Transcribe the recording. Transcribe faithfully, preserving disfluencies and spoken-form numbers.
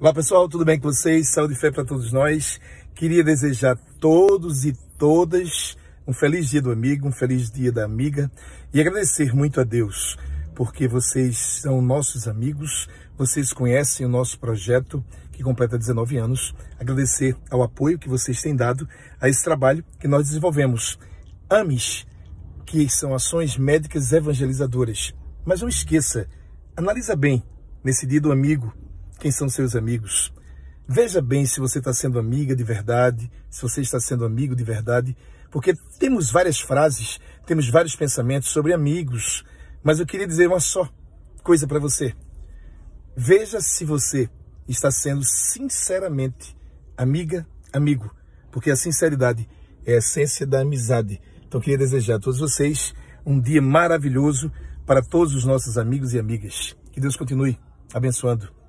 Olá pessoal, tudo bem com vocês? Saúde e fé para todos nós. Queria desejar a todos e todas um feliz dia do amigo, um feliz dia da amiga e agradecer muito a Deus, porque vocês são nossos amigos, vocês conhecem o nosso projeto que completa dezenove anos. Agradecer ao apoio que vocês têm dado a esse trabalho que nós desenvolvemos. AMES, que são ações médicas evangelizadoras. Mas não esqueça, analisa bem nesse dia do amigo quem são seus amigos. Veja bem se você está sendo amiga de verdade, se você está sendo amigo de verdade, porque temos várias frases, temos vários pensamentos sobre amigos, mas eu queria dizer uma só coisa para você. Veja se você está sendo sinceramente amiga, amigo, porque a sinceridade é a essência da amizade. Então eu queria desejar a todos vocês um dia maravilhoso para todos os nossos amigos e amigas. Que Deus continue abençoando.